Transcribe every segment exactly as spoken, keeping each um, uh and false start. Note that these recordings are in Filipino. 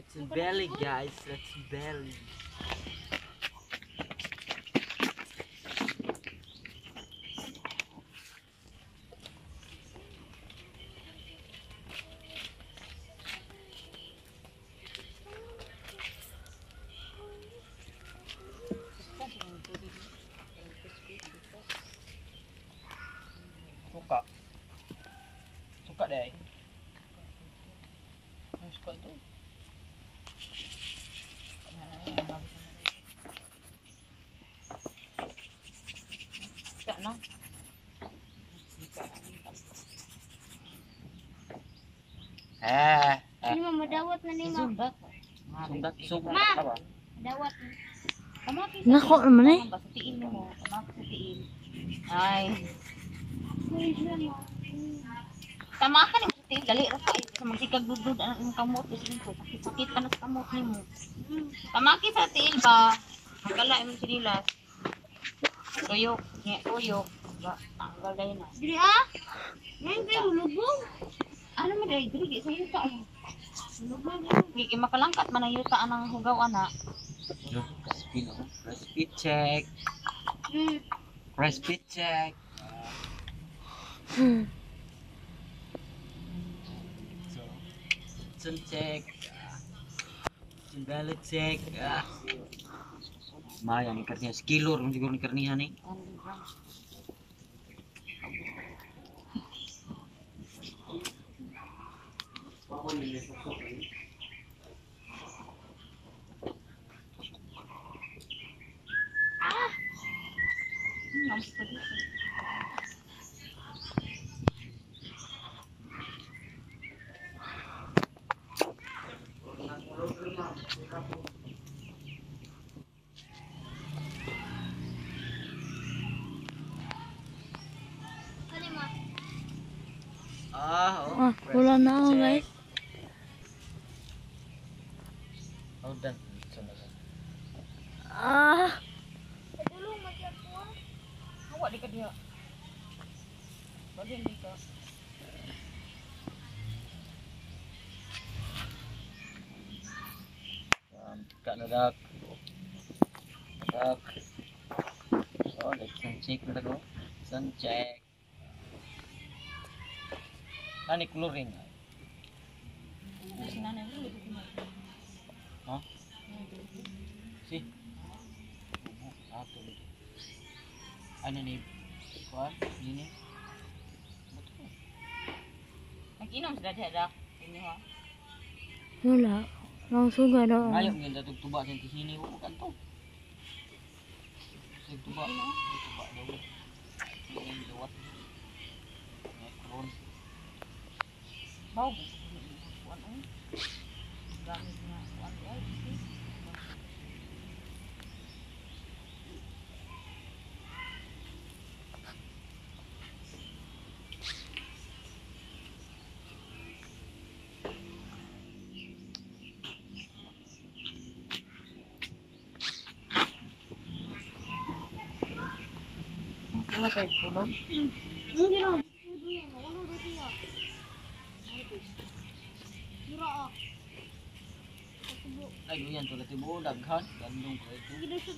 It's belly, guys. That's belly. Suka. Suka deh. Suka itu. Suka no. Eh, eh. Ini mama dawat na ni ma. Sundak. Sundak, sundak Ma! apa? Dawat. Kamaki Nako naman eh. Basatiin mo. Kamaki sa tiin. Ay. Tama ka ni mo sa tiin. Dali ra sa sa magsikag dudod ang kamot. Sakit ka na sa kamot ni mo. Kamaki sa tiin ba? Magkala mo sinilas. Tuyok. Nga tuyok. Ba, tanggal dahil na. Dili ah? Ngayon kayo lubong. Ano mo dahil? Dili sa yuta. Lubong. Gigi makalangkat man ang yuta ang hugaw ana. Look, crispy, no? Crispy check. Hmm. Crispy check. Hmm. So, sun check. Sun belly check. Ah. Maya ni karniya sekilor mo siguro ni karniya ni. Ah, oh. Ah, wala na ako guys. Oh, dan. Ah, Hawa di ka diha. Bagyan di ka. Kak nadak. Nadak. Oh, let's sun check na ko. Sun check. Ani coloring. Sinanay mo di ko. Ha? Si. Ato. Ano ni? Kuan? Ini. Nag-inom sila diha dak. Inyo ha. wala. Lang suga daw. Ngayon ngin datog tuba sa sini ko kanto. Sig tuba. Tuba daw. Ini dawat. Nekron. Bau. Kuan oh. Gamit na kuan ay. Ano kayo tulog? Hindi na. Ay, ganyan tulad tibo daghan. Gandong ko ito.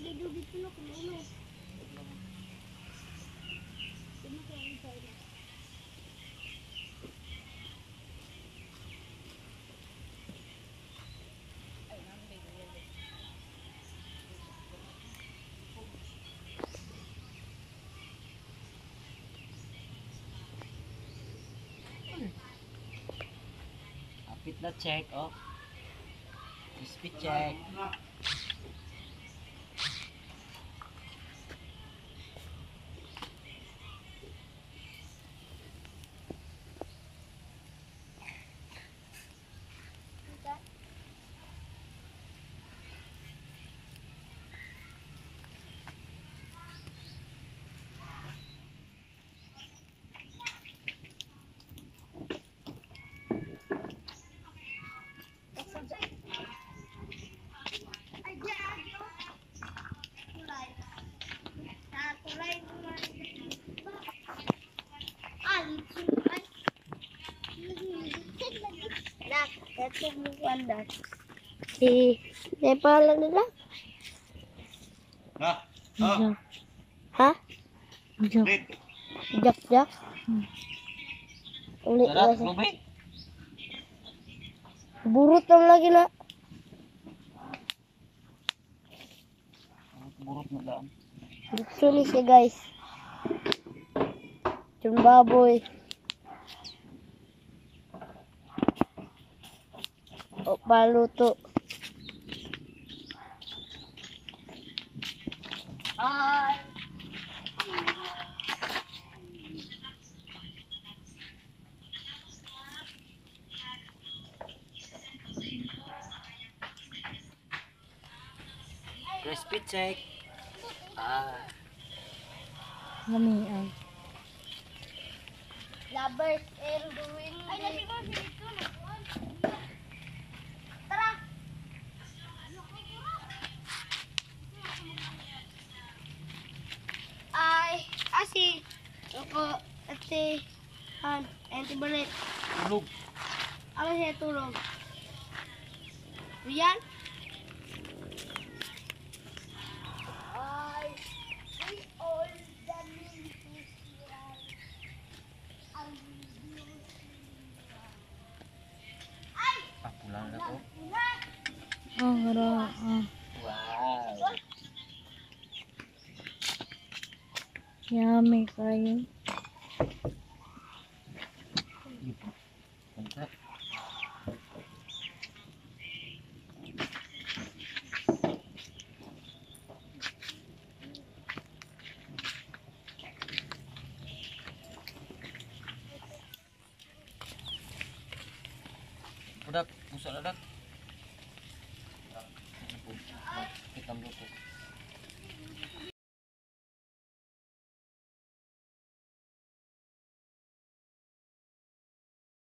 Apit na check, oh. Crispy check. Dak, ito mo dak. Si... May pangalan nila? Nah, Jack. Ha? Jack. Rit. Jack, Jack? Ulit Tara, na siya. Ruby. Burot lang lagi na. Burot na lang. Gusto ni siya guys. Yung baboy. O paluto. Ay. Crispy check. Ah. Lamian. Lovers and doing Ay, nabi ko dito na. Tara. Ay, asi. Ako, ate, han, ate balit. Tulog. Ako siya tulog. Riyan? Ay, we all the need to share. Ang Ah, pulang na ko. Oh, hara. Ah. Wow. Yummy kayo. Mantap. Udah, busuk dah. Kita luto.